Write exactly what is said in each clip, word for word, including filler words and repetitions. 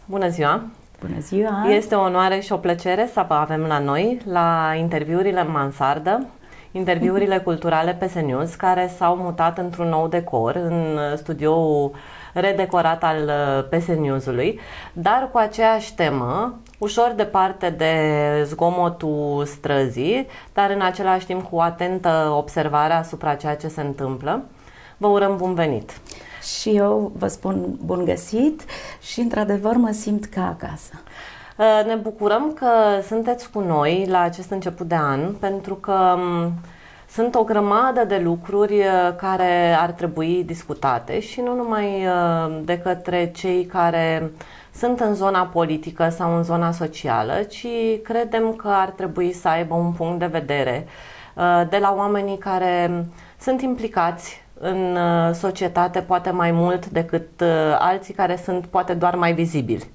Bună ziua! Bună ziua! Este o onoare și o plăcere să vă avem la noi, la interviurile în mansardă, interviurile culturale P S News, care s-au mutat într-un nou decor, în studioul redecorat al P S News-ului, dar cu aceeași temă, ușor departe de zgomotul străzii, dar în același timp cu atentă observare asupra ceea ce se întâmplă. Vă urăm bun venit! Și eu vă spun bun găsit și într-adevăr mă simt ca acasă. Ne bucurăm că sunteți cu noi la acest început de an, pentru că sunt o grămadă de lucruri care ar trebui discutate și nu numai de către cei care sunt în zona politică sau în zona socială, ci credem că ar trebui să aibă un punct de vedere de la oamenii care sunt implicați în societate poate mai mult decât alții care sunt poate doar mai vizibili.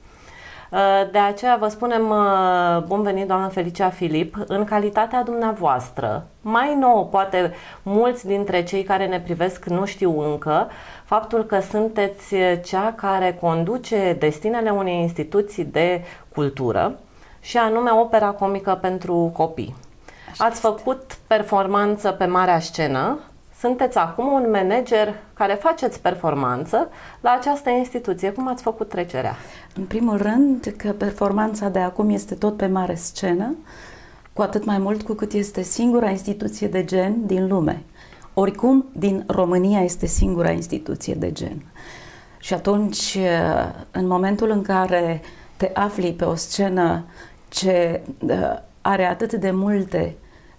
De aceea vă spunem bun venit, doamnă Felicia Filip, în calitatea dumneavoastră. Mai nou, poate mulți dintre cei care ne privesc nu știu încă faptul că sunteți cea care conduce destinele unei instituții de cultură și anume Opera Comică pentru Copii. Așa Ați este. Făcut performanță pe marea scenă. Sunteți acum un manager care faceți performanță la această instituție. Cum ați făcut trecerea? În primul rând că performanța de acum este tot pe mare scenă, cu atât mai mult cu cât este singura instituție de gen din lume. Oricum, din România este singura instituție de gen. Și atunci, în momentul în care te afli pe o scenă ce are atât de multe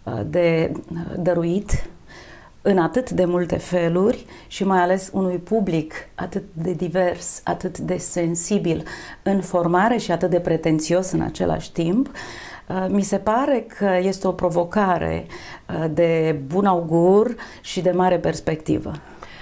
de dăruit, în atât de multe feluri și mai ales unui public atât de divers, atât de sensibil în formare și atât de pretențios în același timp, mi se pare că este o provocare de bun augur și de mare perspectivă.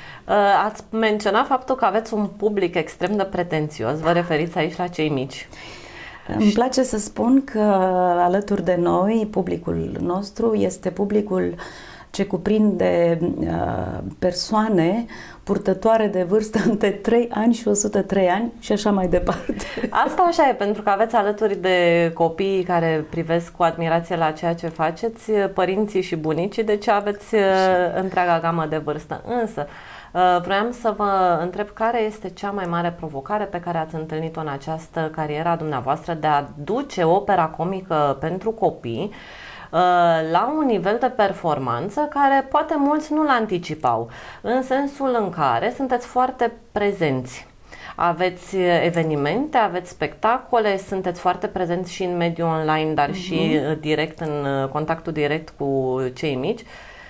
Ați menționat faptul că aveți un public extrem de pretențios, vă referiți aici la cei mici. Îmi place să spun că alături de noi, publicul nostru este publicul ce cuprinde uh, persoane purtătoare de vârstă între trei ani și o sută trei ani și așa mai departe. Asta așa e, pentru că aveți alături de copii care privesc cu admirație la ceea ce faceți, părinții și bunicii, deci aveți uh, întreaga gamă de vârstă. Însă, uh, vroiam să vă întreb care este cea mai mare provocare pe care ați întâlnit-o în această carieră a dumneavoastră de a duce opera comică pentru copii la un nivel de performanță care poate mulți nu-l anticipau, în sensul în care sunteți foarte prezenți. Aveți evenimente, aveți spectacole, sunteți foarte prezenți și în mediul online, dar uh-huh. și direct, în contactul direct cu cei mici.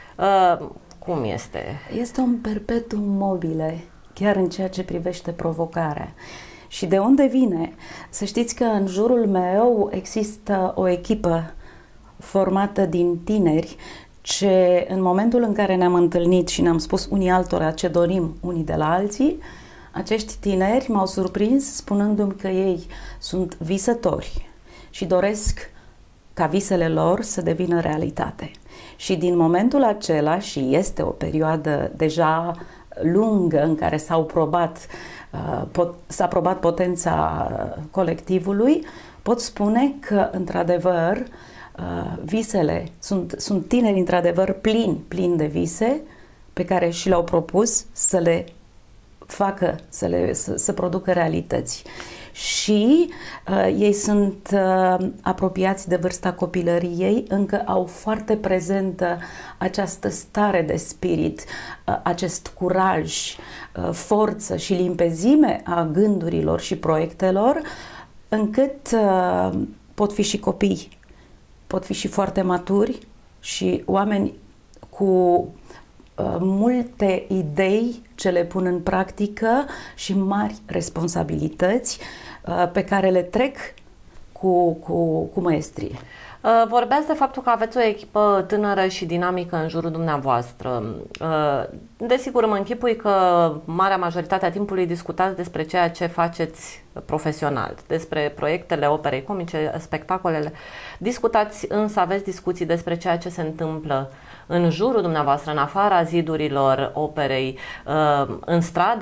Cum este? Este un perpetuum mobile, chiar în ceea ce privește provocarea. Și de unde vine? Să știți că în jurul meu există o echipă formată din tineri ce în momentul în care ne-am întâlnit și ne-am spus unii altora ce dorim unii de la alții, acești tineri m-au surprins spunându-mi că ei sunt visători și doresc ca visele lor să devină realitate. Și din momentul acela, și este o perioadă deja lungă în care s-au probat, s-a probat potența colectivului, pot spune că într-adevăr visele, sunt, sunt tineri într-adevăr plini, plini de vise pe care și le-au propus să le facă, să, le, să, să producă realități. Și uh, ei sunt uh, apropiați de vârsta copilăriei, încă au foarte prezentă această stare de spirit, uh, acest curaj, uh, forță și limpezime a gândurilor și proiectelor, încât uh, pot fi și copii. Pot fi și foarte maturi și oameni cu uh, multe idei ce le pun în practică și mari responsabilități uh, pe care le trec cu, cu, cu maestrie. Uh, vorbeați de faptul că aveți o echipă tânără și dinamică în jurul dumneavoastră. Uh, desigur, mă închipui că marea majoritate a timpului discutați despre ceea ce faceți profesional, despre proiectele operei comice, spectacolele. Discutați, însă aveți discuții despre ceea ce se întâmplă în jurul dumneavoastră, în afara zidurilor operei, uh, în stradă?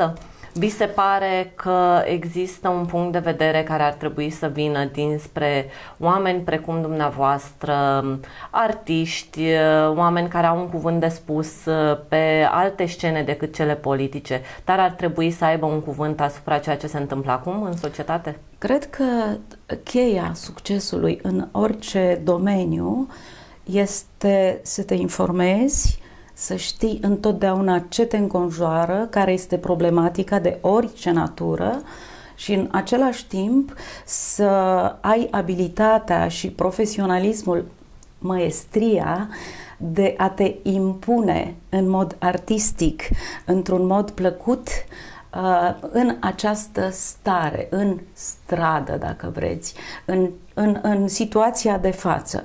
Vi se pare că există un punct de vedere care ar trebui să vină dinspre oameni precum dumneavoastră, artiști, oameni care au un cuvânt de spus pe alte scene decât cele politice, dar ar trebui să aibă un cuvânt asupra ceea ce se întâmplă acum în societate? Cred că cheia succesului în orice domeniu este să te informezi, să știi întotdeauna ce te înconjoară, care este problematica de orice natură și în același timp să ai abilitatea și profesionalismul, maestria de a te impune în mod artistic, într-un mod plăcut, în această stare, în stradă, dacă vreți, în, în, în situația de față.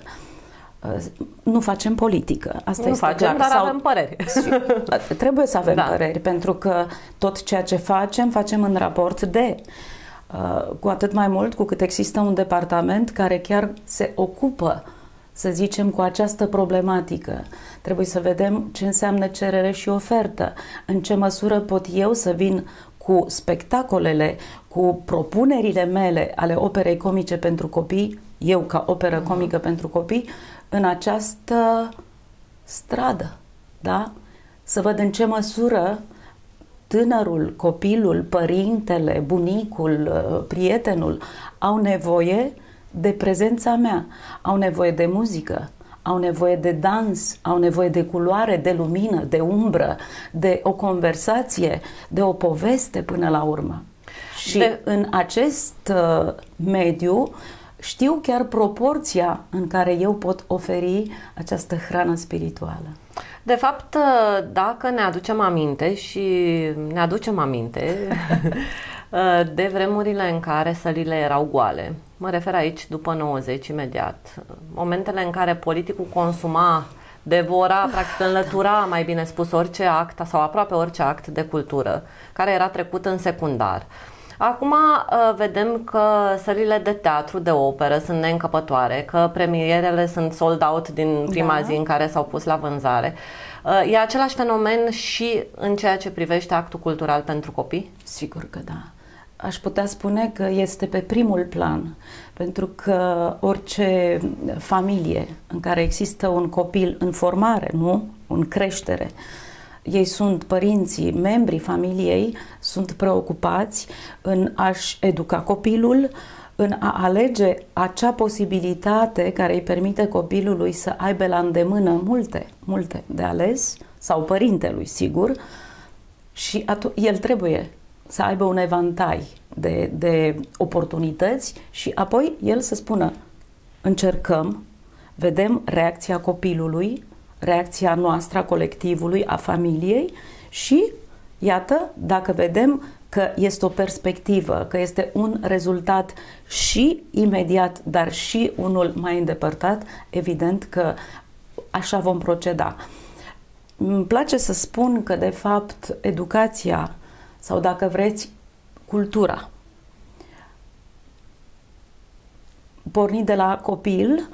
Nu facem politică, asta nu este facem, clar. Dar Sau, avem păreri. Trebuie să avem da. păreri, pentru că tot ceea ce facem, facem în raport de. Cu atât mai mult cu cât există un departament care chiar se ocupă, să zicem, cu această problematică. Trebuie să vedem ce înseamnă cerere și ofertă, în ce măsură pot eu să vin cu spectacolele, cu propunerile mele ale operei comice pentru copii, eu ca operă comică pentru copii, în această stradă, da? Să văd în ce măsură tânărul, copilul, părintele, bunicul, prietenul au nevoie de prezența mea, au nevoie de muzică, au nevoie de dans, au nevoie de culoare, de lumină, de umbră, de o conversație, de o poveste până la urmă. Și de... în acest uh, mediu știu chiar proporția în care eu pot oferi această hrană spirituală. De fapt, dacă ne aducem aminte și ne aducem aminte de vremurile în care sălile erau goale, mă refer aici după nouăzeci imediat, momentele în care politicul consuma, devora, practic înlătura, mai bine spus, orice act sau aproape orice act de cultură care era trecut în secundar. Acum vedem că sălile de teatru, de operă sunt neîncăpătoare, că premierele sunt sold out din prima da. zi în care s-au pus la vânzare. E același fenomen și în ceea ce privește actul cultural pentru copii? Sigur că da. Aș putea spune că este pe primul plan, pentru că orice familie în care există un copil în formare, nu? În creștere, ei sunt părinții, membrii familiei, sunt preocupați în a-și educa copilul, în a alege acea posibilitate care îi permite copilului să aibă la îndemână multe, multe de ales, sau părintelui, sigur, și el trebuie să aibă un evantai de, de oportunități și apoi el să spună, încercăm, vedem reacția copilului, reacția noastră a colectivului, a familiei și, iată, dacă vedem că este o perspectivă, că este un rezultat și imediat, dar și unul mai îndepărtat, evident că așa vom proceda. Îmi place să spun că, de fapt, educația, sau dacă vreți, cultura, pornind de la copil,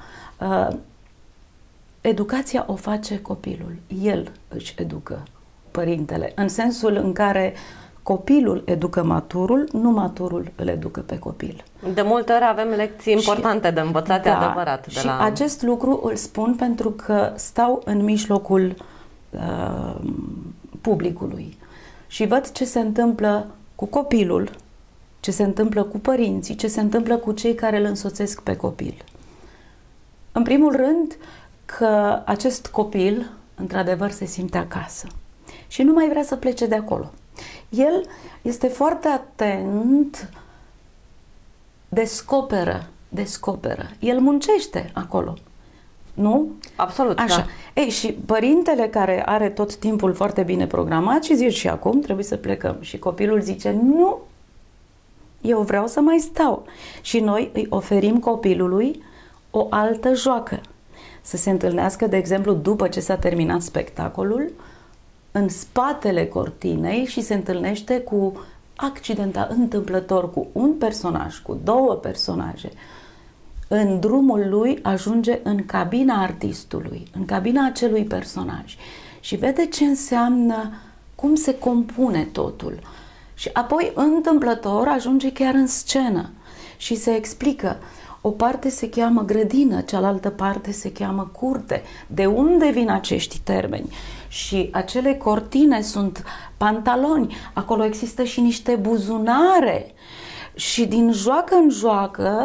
educația o face copilul, el își educă părintele, în sensul în care copilul educă maturul, nu maturul îl educă pe copil. De multe ori avem lecții importante și, de învățat, da, adevărat. De și la... acest lucru îl spun pentru că stau în mijlocul uh, publicului și văd ce se întâmplă cu copilul, ce se întâmplă cu părinții, ce se întâmplă cu cei care îl însoțesc pe copil. În primul rând, că acest copil, într-adevăr, se simte acasă și nu mai vrea să plece de acolo. El este foarte atent, descoperă, descoperă. El muncește acolo, nu? Absolut, așa. Da. Ei, și părintele care are tot timpul foarte bine programat și zice, și acum trebuie să plecăm. Și copilul zice, nu, eu vreau să mai stau. Și noi îi oferim copilului o altă joacă. Să se întâlnească, de exemplu, după ce s-a terminat spectacolul, în spatele cortinei și se întâlnește cu accidental, întâmplător, cu un personaj, cu două personaje. În drumul lui ajunge în cabina artistului, în cabina acelui personaj și vede ce înseamnă, cum se compune totul. Și apoi, întâmplător, ajunge chiar în scenă și se explică. O parte se cheamă grădină, cealaltă parte se cheamă curte. De unde vin acești termeni? Și acele cortine sunt pantaloni, acolo există și niște buzunare. Și din joacă în joacă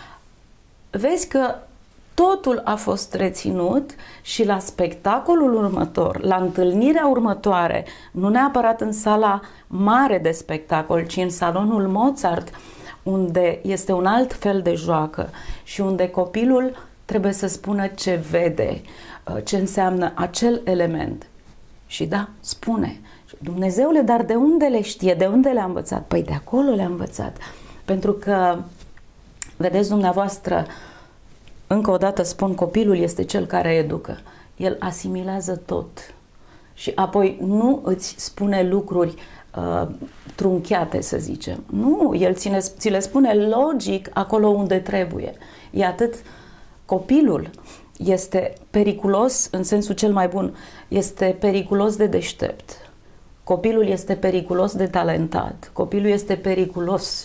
vezi că totul a fost reținut și la spectacolul următor, la întâlnirea următoare, nu neapărat în sala mare de spectacol, ci în salonul Mozart, unde este un alt fel de joacă și unde copilul trebuie să spună ce vede, ce înseamnă acel element. Și da, spune, Dumnezeule, dar de unde le știe, de unde le-a învățat? Păi de acolo le-a învățat. Pentru că, vedeți dumneavoastră, încă o dată spun, copilul este cel care educă. El asimilează tot. Și apoi nu îți spune lucruri uh, trunchiate, să zicem. Nu, el ține, ți le spune logic acolo unde trebuie. E atât. Copilul este periculos în sensul cel mai bun. Este periculos de deștept. Copilul este periculos de talentat. Copilul este periculos.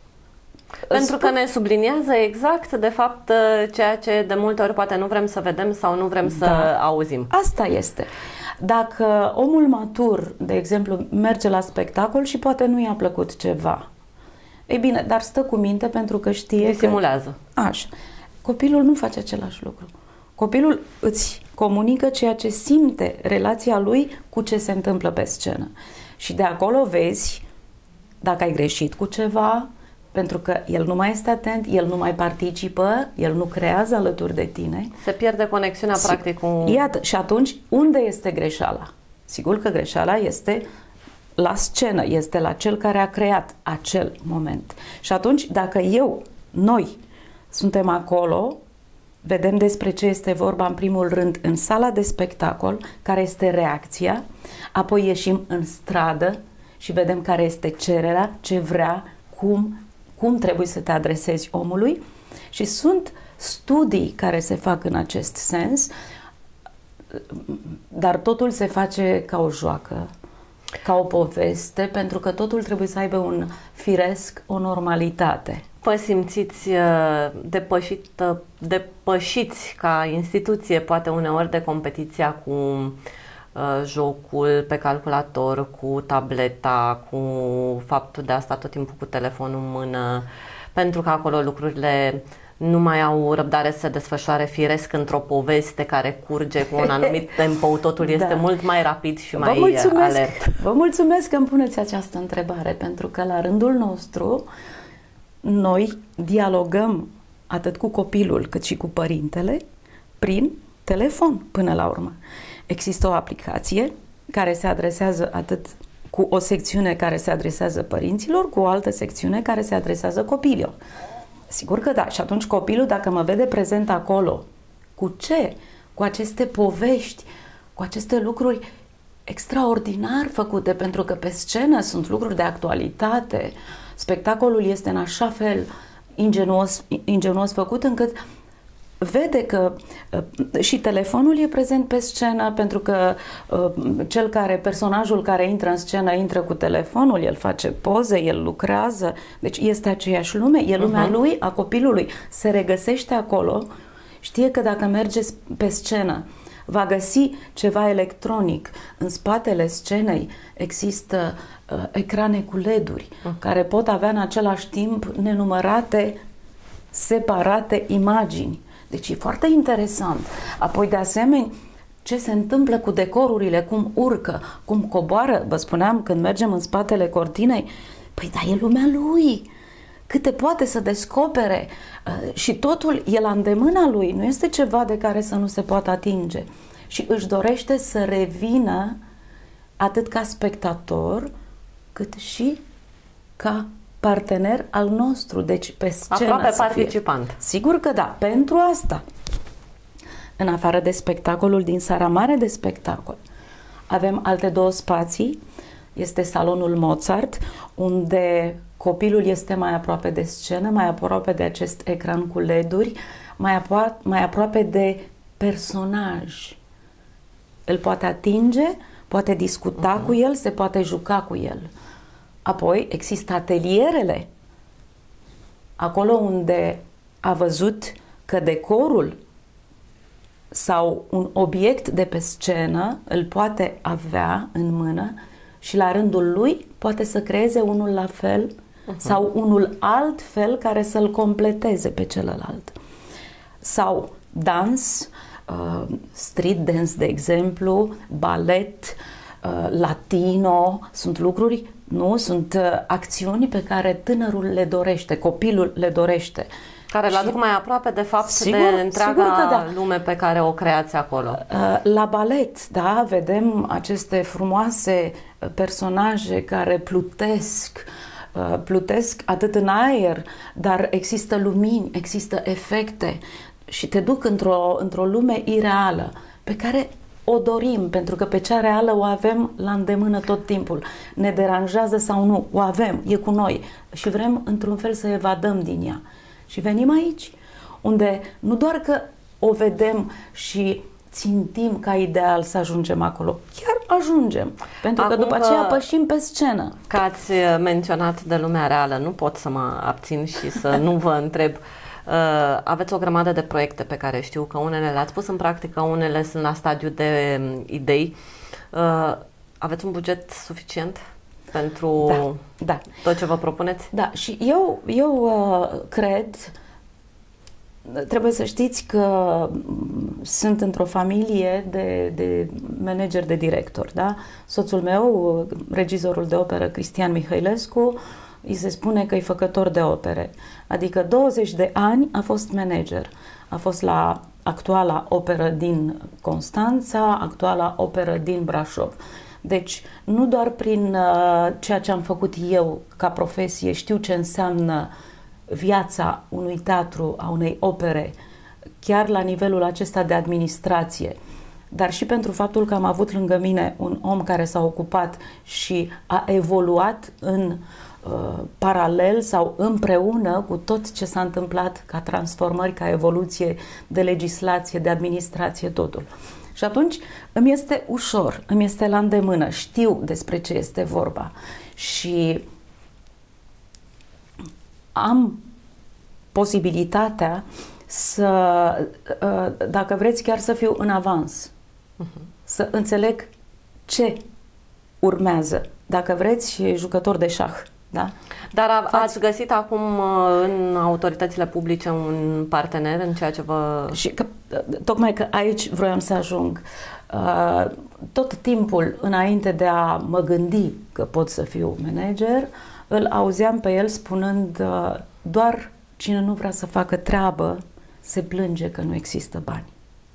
Pentru că ne subliniază exact, de fapt, ceea ce de multe ori poate nu vrem să vedem sau nu vrem să Da. auzim. Asta este. Dacă omul matur, de exemplu, merge la spectacol și poate nu i-a plăcut ceva, ei bine, dar stă cu minte pentru că știe Disimulează. că... Așa. Copilul nu face același lucru. Copilul îți comunică ceea ce simte, relația lui cu ce se întâmplă pe scenă. Și de acolo vezi dacă ai greșit cu ceva, pentru că el nu mai este atent, el nu mai participă, el nu creează alături de tine. Se pierde conexiunea, Si- practic, cu... Iată, și atunci, unde este greșeala? Sigur că greșeala este la scenă, este la cel care a creat acel moment. Și atunci, dacă eu, noi, suntem acolo, vedem despre ce este vorba în primul rând în sala de spectacol, care este reacția, apoi ieșim în stradă și vedem care este cererea, ce vrea, cum, cum trebuie să te adresezi omului. Și sunt studii care se fac în acest sens, dar totul se face ca o joacă, ca o poveste, pentru că totul trebuie să aibă un firesc, o normalitate. Vă simțiți uh, depășit, uh, depășiți ca instituție, poate uneori, de competiția cu uh, jocul pe calculator, cu tableta, cu faptul de a sta tot timpul cu telefonul în mână, pentru că acolo lucrurile nu mai au răbdare să se desfășoare firesc într-o poveste care curge cu un anumit tempo, totul este Da. mult mai rapid și Vă mai mulțumesc, alert. vă mulțumesc că îmi puneți această întrebare, pentru că la rândul nostru noi dialogăm atât cu copilul cât și cu părintele prin telefon până la urmă. Există o aplicație care se adresează atât cu o secțiune care se adresează părinților, cu o altă secțiune care se adresează copiilor. Sigur că da. Și atunci copilul, dacă mă vede prezent acolo, cu ce? Cu aceste povești, cu aceste lucruri extraordinar făcute, pentru că pe scenă sunt lucruri de actualitate. Spectacolul este în așa fel ingenuos, ingenuos făcut încât vede că uh, și telefonul e prezent pe scenă, pentru că uh, cel care, personajul care intră în scenă intră cu telefonul, el face poze, el lucrează, deci este aceeași lume, e lumea uh-huh. lui, a copilului, se regăsește acolo, știe că dacă merge pe scenă va găsi ceva electronic. În spatele scenei există uh, ecrane cu L E D-uri uh. care pot avea în același timp nenumărate, separate imagini. Deci e foarte interesant. Apoi, de asemenea, ce se întâmplă cu decorurile, cum urcă, cum coboară. Vă spuneam, când mergem în spatele cortinei, păi da, e lumea lui. Câte poate să descopere uh, și totul e la îndemâna lui, nu este ceva de care să nu se poată atinge. Și își dorește să revină atât ca spectator, cât și ca partener al nostru, deci pe scenă. Aproape participant. Sigur că da, pentru asta. În afară de spectacolul din Sara Mare de Spectacol, avem alte două spații. Este salonul Mozart, unde copilul este mai aproape de scenă, mai aproape de acest ecran cu L E D-uri, mai, apro- mai aproape de personaj. Îl poate atinge, poate discuta uh-huh. cu el, se poate juca cu el. Apoi există atelierele, acolo unde a văzut că decorul sau un obiect de pe scenă îl poate avea în mână și la rândul lui poate să creeze unul la fel uh-huh. sau unul alt fel care să-l completeze pe celălalt. Sau dans, uh, street dance, de exemplu, balet, uh, latino, sunt lucruri, nu? Sunt uh, acțiuni pe care tânărul le dorește, copilul le dorește. Care îl aduc mai aproape, de fapt, sigur, de întreaga da. lume pe care o creați acolo. La balet, da, vedem aceste frumoase personaje care plutesc, plutesc atât în aer, dar există lumini, există efecte și te duc într-o, într-o lume ireală pe care o dorim, pentru că pe cea reală o avem la îndemână tot timpul. Ne deranjează sau nu, o avem, e cu noi și vrem într-un fel să evadăm din ea. Și venim aici, unde nu doar că o vedem și țintim ca ideal să ajungem acolo, chiar ajungem, pentru că Acum după aceea pășim pe scenă. Că ați menționat de lumea reală, nu pot să mă abțin și să nu vă întreb. Uh, aveți o grămadă de proiecte pe care știu că unele le-ați pus în practică, unele sunt la stadiu de um, idei. Uh, aveți un buget suficient pentru da, da. tot ce vă propuneți? Da, și eu, eu uh, cred, trebuie să știți că sunt într-o familie de, de manageri, de directori, da? Soțul meu, regizorul de operă Cristian Mihailescu, îi se spune că e făcător de opere. Adică douăzeci de ani a fost manager. A fost la actuala operă din Constanța, actuala operă din Brașov. Deci, nu doar prin uh, ceea ce am făcut eu ca profesie, știu ce înseamnă viața unui teatru, a unei opere, chiar la nivelul acesta de administrație, dar și pentru faptul că am avut lângă mine un om care s-a ocupat și a evoluat în uh, paralel sau împreună cu tot ce s-a întâmplat ca transformări, ca evoluție de legislație, de administrație, totul. Și atunci îmi este ușor, îmi este la îndemână, știu despre ce este vorba și am posibilitatea să, dacă vreți, chiar să fiu în avans, uh-huh. să înțeleg ce urmează. Dacă vreți, și jucător de șah. Da? Dar a, ați găsit acum în autoritățile publice un partener în ceea ce vă... Și că, tocmai că aici vroiam să ajung. Tot timpul, înainte de a mă gândi că pot să fiu manager, îl auzeam pe el spunând: doar cine nu vrea să facă treabă se plânge că nu există bani.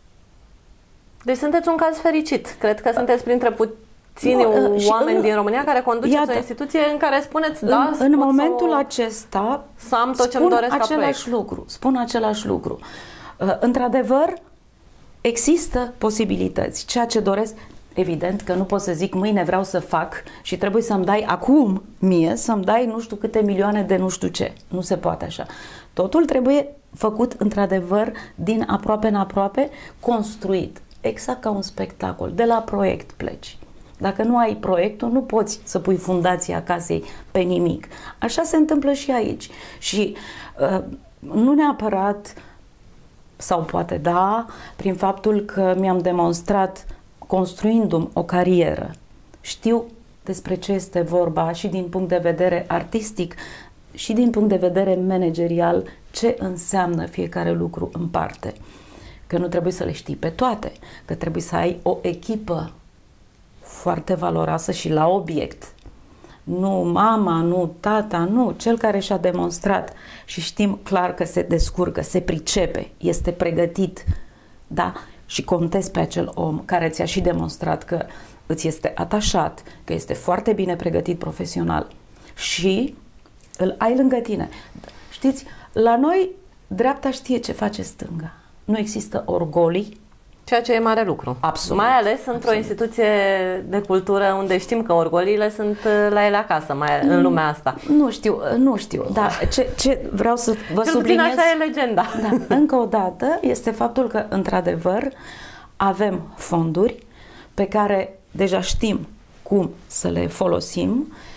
Deci sunteți un caz fericit. Cred că sunteți printre puțini nu, oameni în, din România care conduceți iată, o instituție în care spuneți da, în, în momentul o, acesta să am tot ce-mi doresc același ca proiect. lucru, spun același lucru. Într-adevăr, există posibilități. Ceea ce doresc, evident că nu pot să zic mâine vreau să fac și trebuie să-mi dai acum mie, să-mi dai nu știu câte milioane de nu știu ce. Nu se poate așa. Totul trebuie făcut într-adevăr din aproape în aproape, construit. Exact ca un spectacol. De la proiect pleci. Dacă nu ai proiectul, nu poți să pui fundația casei pe nimic. Așa se întâmplă și aici. Și uh, nu neapărat, sau poate da, prin faptul că mi-am demonstrat construindu-mi o carieră. Știu despre ce este vorba și din punct de vedere artistic și din punct de vedere managerial ce înseamnă fiecare lucru în parte. Că nu trebuie să le știi pe toate, că trebuie să ai o echipă foarte valoroasă și la obiect. Nu mama, nu tata, nu, cel care și-a demonstrat și știm clar că se descurcă, se pricepe, este pregătit, da? Și contezi pe acel om care ți-a și demonstrat că îți este atașat, că este foarte bine pregătit profesional și îl ai lângă tine. Știți, la noi dreapta știe ce face stânga. Nu există orgolii. Ceea ce e mare lucru. Absolut. Mai ales într-o Absolut. instituție de cultură unde știm că orgoliile sunt la ele acasă, mai în lumea asta. Nu știu, nu știu, dar ce, ce vreau să vă Cel subliniez... puțin așa e legenda. Da, încă o dată, este faptul că, într-adevăr, avem fonduri pe care deja știm cum să le folosim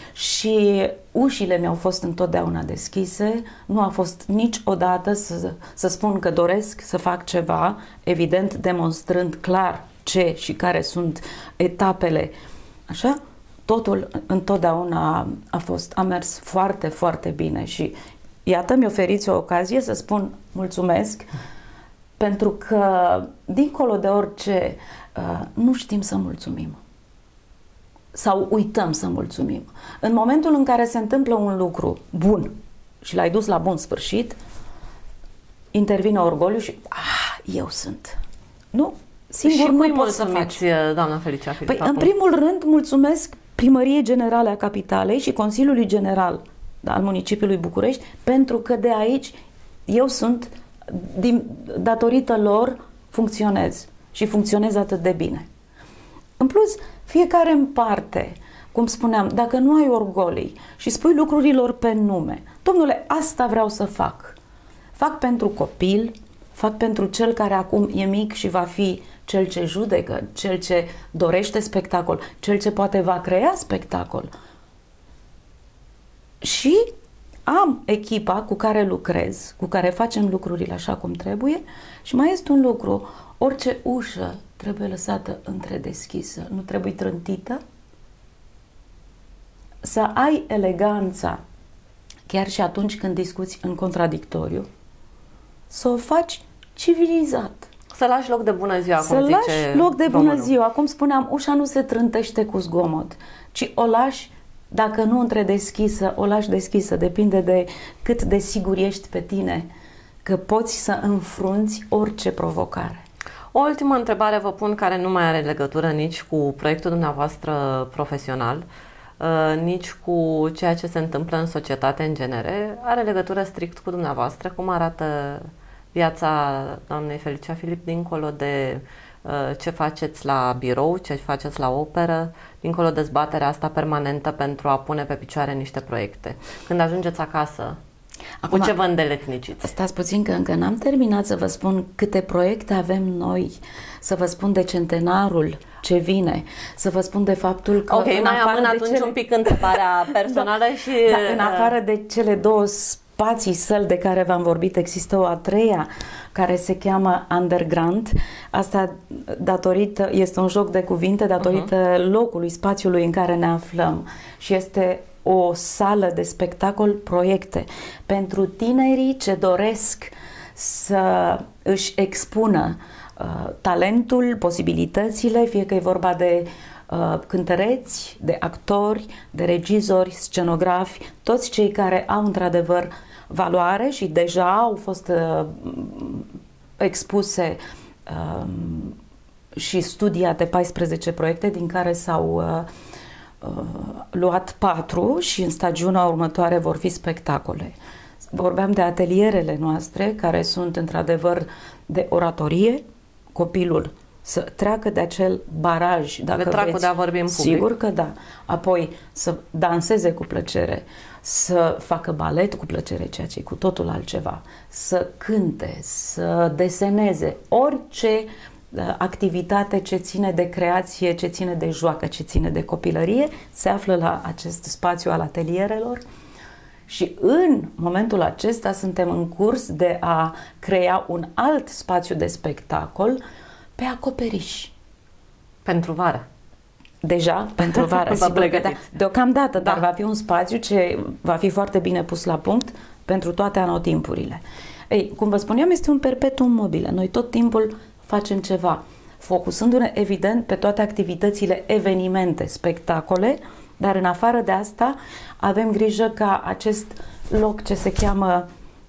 și ușile mi-au fost întotdeauna deschise, nu a fost niciodată să, să spun că doresc să fac ceva, evident demonstrând clar ce și care sunt etapele, așa, totul întotdeauna a fost, a mers foarte, foarte bine și iată, mi oferiți o ocazie să spun mulțumesc, pentru că, dincolo de orice, nu știm să mulțumim. Sau uităm să mulțumim. În momentul în care se întâmplă un lucru bun și l-ai dus la bun sfârșit, intervine orgoliu și, ah, eu sunt. Nu, singur și nu poți să faci. Doamna Felicia Filip, Păi, acum? în primul rând, mulțumesc Primăriei Generale a Capitalei și Consiliului General al Municipiului București, pentru că de aici eu sunt, din, datorită lor, funcționez și funcționez atât de bine. În plus, fiecare în parte, cum spuneam, dacă nu ai orgolii și spui lucrurilor pe nume, domnule, asta vreau să fac. Fac pentru copil, fac pentru cel care acum e mic și va fi cel ce judecă, cel ce dorește spectacol, cel ce poate va crea spectacol. Și am echipa cu care lucrez, cu care facem lucrurile așa cum trebuie și mai este un lucru, orice ușă trebuie lăsată întredeschisă, nu trebuie trântită. Să ai eleganța, chiar și atunci când discuți în contradictoriu, să o faci civilizat. Să lași loc de bună ziua, Să cum zice lași loc de bună domnul. ziua. Cum spuneam, ușa nu se trântește cu zgomot, ci o lași, dacă nu întredeschisă, o lași deschisă. Depinde de cât de sigur ești pe tine că poți să înfrunți orice provocare. O ultimă întrebare vă pun, care nu mai are legătură nici cu proiectul dumneavoastră profesional, nici cu ceea ce se întâmplă în societate în genere, are legătură strict cu dumneavoastră. Cum arată viața doamnei Felicia Filip dincolo de ce faceți la birou, ce faceți la operă, dincolo de dezbaterea asta permanentă pentru a pune pe picioare niște proiecte? Când ajungeți acasă, acum, cu ce vă îndeletniciți? Stați puțin că încă n-am terminat să vă spun câte proiecte avem noi, să vă spun de centenarul ce vine, să vă spun de faptul că... Ok, în mai amân atunci cele... un pic întrebarea personală da, și... Da, în afară de cele două spații, săli de care v-am vorbit, există o a treia care se cheamă Underground. Asta datorită, este un joc de cuvinte datorită uh-huh. locului, spațiului în care ne aflăm și este o sală de spectacol, proiecte pentru tinerii ce doresc să își expună uh, talentul, posibilitățile, fie că e vorba de uh, cântăreți, de actori, de regizori, scenografi, toți cei care au într-adevăr valoare și deja au fost uh, expuse uh, și studiate paisprezece proiecte, din care s-au uh, uh, luat patru și în stagiunea următoare vor fi spectacole. Vorbeam de atelierele noastre, care sunt într-adevăr de oratorie, copilul să treacă de acel baraj, dacă vreți, de a vorbi în public. Sigur că da. Apoi să danseze cu plăcere, să facă balet cu plăcere, ceea ce e cu totul altceva, să cânte, să deseneze, orice activitate ce ține de creație, ce ține de joacă, ce ține de copilărie, se află la acest spațiu al atelierelor. Și în momentul acesta suntem în curs de a crea un alt spațiu de spectacol pe acoperiș. Pentru vară. Deja, pentru vară. Sigur că da, deocamdată, da. Dar va fi un spațiu ce va fi foarte bine pus la punct pentru toate anotimpurile. Ei, cum vă spuneam, este un perpetuum mobile. Noi tot timpul facem ceva, focusându-ne evident pe toate activitățile, evenimente, spectacole, dar în afară de asta avem grijă ca acest loc ce se cheamă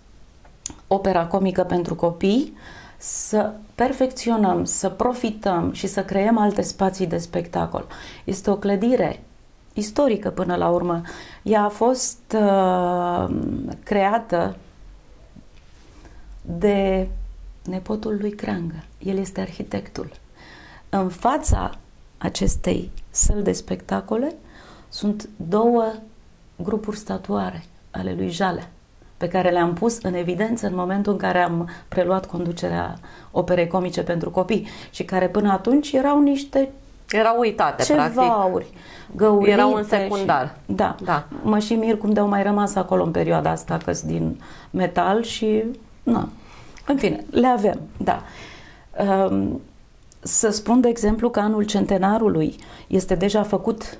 Opera Comică pentru Copii să perfecționăm, să profităm și să creăm alte spații de spectacol. Este o clădire istorică până la urmă. Ea a fost uh, creată de nepotul lui Creangă. El este arhitectul. În fața acestei săli de spectacole sunt două grupuri statuare ale lui Jalea, pe care le-am pus în evidență în momentul în care am preluat conducerea Operei Comice pentru Copii și care până atunci erau niște Erau uitate, cevauri, practic. găurite. Erau în secundar. Și, da. da. Mă și mir cum de-au mai rămas acolo în perioada asta, că-s din metal și... Na. În fine, le avem, da. Um, să spun, de exemplu, că anul centenarului este deja făcut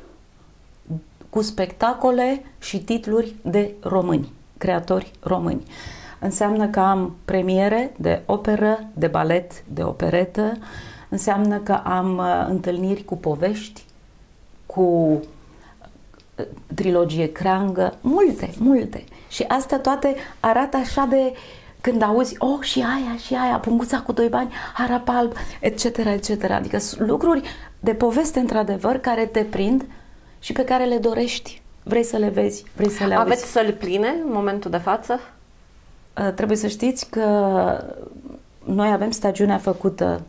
cu spectacole și titluri de români, creatori români. Înseamnă că am premiere de operă, de balet, de operetă, înseamnă că am uh, întâlniri cu povești, cu uh, trilogie creangă, multe, multe. Și astea toate arată așa de... Când auzi, oh, și aia, și aia, punguța cu doi bani, harap alb, et cetera, et cetera. Adică lucruri de poveste, într-adevăr, care te prind și pe care le dorești. Vrei să le vezi, vrei să le auzi. Aveți săli pline în momentul de față? Uh, trebuie să știți că noi avem stagiunea făcută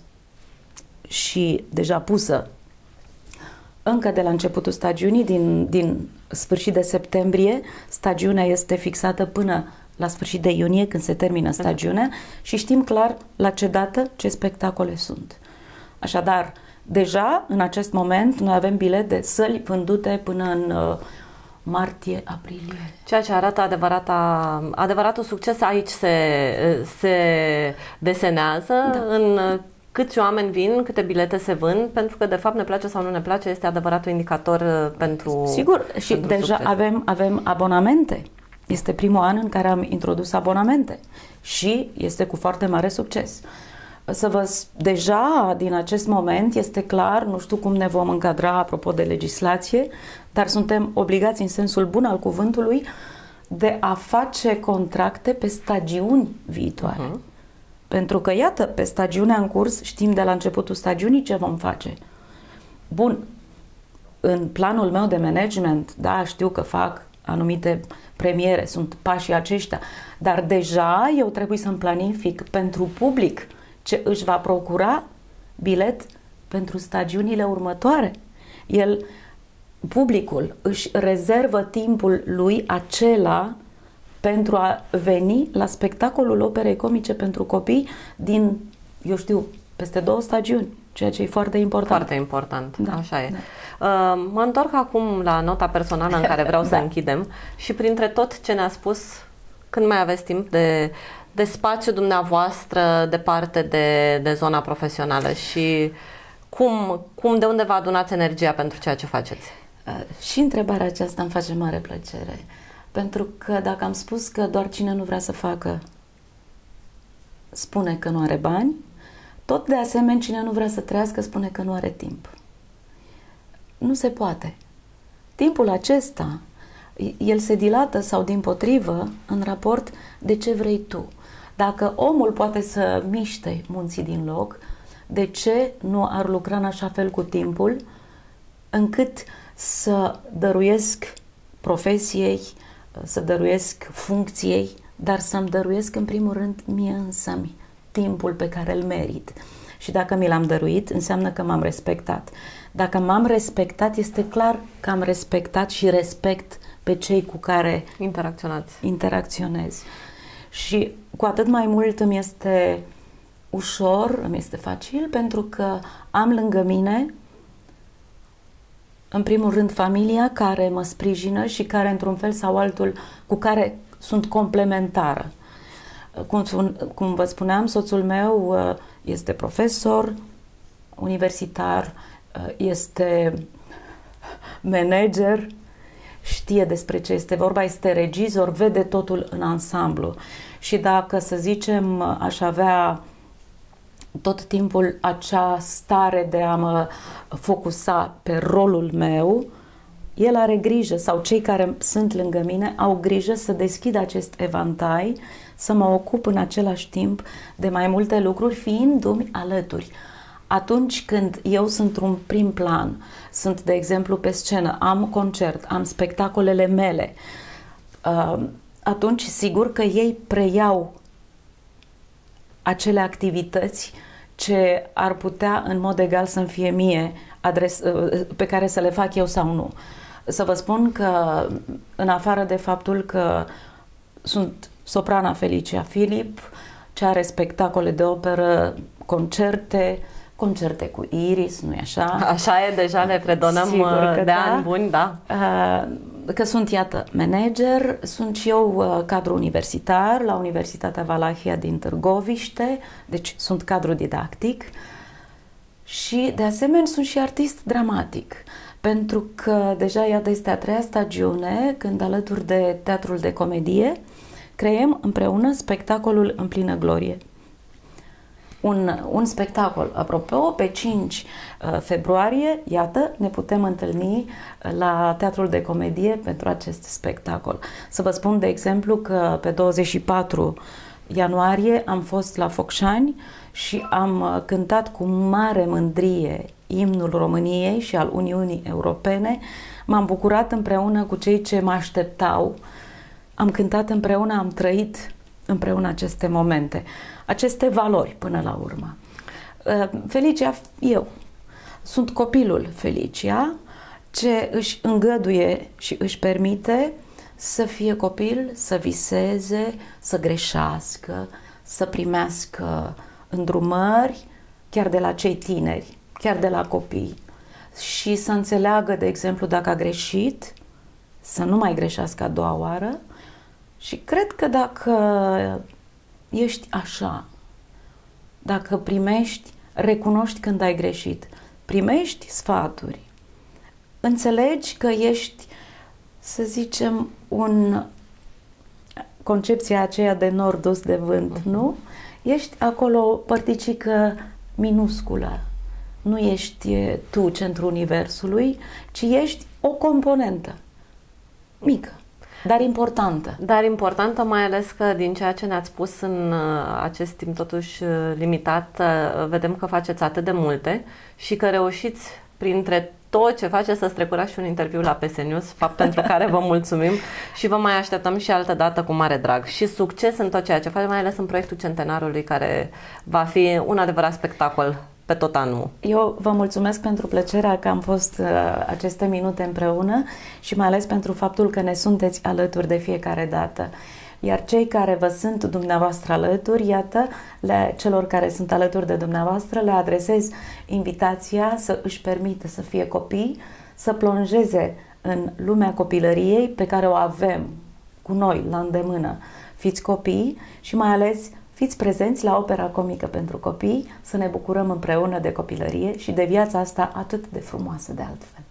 și deja pusă încă de la începutul stagiunii, din, din sfârșit de septembrie. Stagiunea este fixată până la sfârșit de iunie, când se termină stagiunea, și știm clar la ce dată, ce spectacole sunt. Așadar, deja, în acest moment, noi avem bilet de săli vândute până în uh, martie-aprilie. Ceea ce arată adevărata, adevăratul succes aici se, se desenează, da. În câți oameni vin, câte bilete se vând, pentru că, de fapt, ne place sau nu ne place, este adevăratul indicator pentru Sigur, și pentru deja succes. avem, avem abonamente. Este primul an în care am introdus abonamente și este cu foarte mare succes. Să vă, deja din acest moment este clar, nu știu cum ne vom încadra apropo de legislație, dar suntem obligați în sensul bun al cuvântului de a face contracte pe stagiuni viitoare. Uh-huh. Pentru că, iată, pe stagiunea în curs știm de la începutul stagiunii ce vom face. Bun, în planul meu de management, da, știu că fac anumite premiere, sunt pașii aceștia, dar deja eu trebuie să-mi planific pentru public ce își va procura bilet pentru stagiunile următoare. El, publicul, își rezervă timpul lui acela pentru a veni la spectacolul operei comice pentru copii din, eu știu, peste două stagiuni, ceea ce e foarte important. Foarte important, da, așa e. Da. Uh, mă întorc acum la nota personală în care vreau să da. închidem și printre tot ce ne-a spus, când mai aveți timp de, de spațiu dumneavoastră departe de, de zona profesională și cum, cum, de unde vă adunați energia pentru ceea ce faceți? Uh, și întrebarea aceasta îmi face mare plăcere. Pentru că dacă am spus că doar cine nu vrea să facă spune că nu are bani, tot de asemenea cine nu vrea să trăiască spune că nu are timp. Nu se poate. Timpul acesta, el se dilată sau dimpotrivă în raport de ce vrei tu. Dacă omul poate să miște munții din loc, de ce nu ar lucra în așa fel cu timpul încât să dăruiesc profesiei, să dăruiesc funcției, dar să-mi dăruiesc în primul rând mie însămi timpul pe care îl merit. Și dacă mi l-am dăruit, înseamnă că m-am respectat. Dacă m-am respectat, este clar că am respectat și respect pe cei cu care interacționați. interacționez. Și cu atât mai mult îmi este ușor, îmi este facil, pentru că am lângă mine, în primul rând, familia care mă sprijină și care, într-un fel sau altul, cu care sunt complementară. Cum, cum vă spuneam, soțul meu este profesor universitar, este manager, știe despre ce este vorba, este regizor, vede totul în ansamblu. Și dacă, să zicem, aș avea tot timpul acea stare de a mă focusa pe rolul meu, el are grijă, sau cei care sunt lângă mine au grijă să deschid acest evantai, să mă ocup în același timp de mai multe lucruri, fiindu-mi alături. Atunci când eu sunt un prim plan, sunt, de exemplu, pe scenă, am concert, am spectacolele mele, atunci sigur că ei preiau acele activități ce ar putea în mod egal să-mi fie mie adres, pe care să le fac eu sau nu. Să vă spun că, în afară de faptul că sunt soprana Felicia Filip, ce are spectacole de operă, concerte, concerte cu Iris, nu-i așa? Așa e, deja le predonăm de da. ani buni, da. Că sunt, iată, manager, sunt și eu cadru universitar la Universitatea Valahia din Târgoviște, deci sunt cadru didactic și, de asemenea, sunt și artist dramatic, pentru că deja, iată, este a treia stagiune când, alături de Teatrul de Comedie, creăm împreună spectacolul În plină glorie. Un, un spectacol, apropo, pe cinci februarie, iată, ne putem întâlni la Teatrul de Comedie pentru acest spectacol. Să vă spun, de exemplu, că pe douăzeci și patru ianuarie am fost la Focșani și am cântat cu mare mândrie imnul României și al Uniunii Europene. M-am bucurat împreună cu cei ce mă așteptau. Am cântat împreună, am trăit împreună aceste momente, aceste valori până la urmă. Felicia, eu, sunt copilul Felicia, ce își îngăduie și își permite să fie copil, să viseze, să greșească, să primească îndrumări chiar de la cei tineri, chiar de la copii și să înțeleagă, de exemplu, dacă a greșit, să nu mai greșească a doua oară. Și cred că dacă ești așa, dacă primești, recunoști când ai greșit, primești sfaturi, înțelegi că ești, să zicem, un concepția aceea de nor dus de vânt, uh-huh. nu? Ești acolo o părticică minusculă. Nu ești tu centrul universului, ci ești o componentă mică. Dar importantă. Dar importantă, mai ales că din ceea ce ne-ați spus în acest timp totuși limitat, vedem că faceți atât de multe și că reușiți printre tot ce faceți să strecurați și un interviu la P S News, fapt pentru care vă mulțumim și vă mai așteptăm și altă dată cu mare drag. Și succes în tot ceea ce faceți, mai ales în proiectul Centenarului, care va fi un adevărat spectacol pe tot anul. Eu vă mulțumesc pentru plăcerea că am fost uh, aceste minute împreună și mai ales pentru faptul că ne sunteți alături de fiecare dată. Iar cei care vă sunt dumneavoastră alături, iată, le, celor care sunt alături de dumneavoastră, le adresez invitația să își permită să fie copii, să plonjeze în lumea copilăriei pe care o avem cu noi la îndemână. Fiți copii și mai ales fiți prezenți la Opera Comică pentru Copii, să ne bucurăm împreună de copilărie și de viața asta atât de frumoasă de altfel.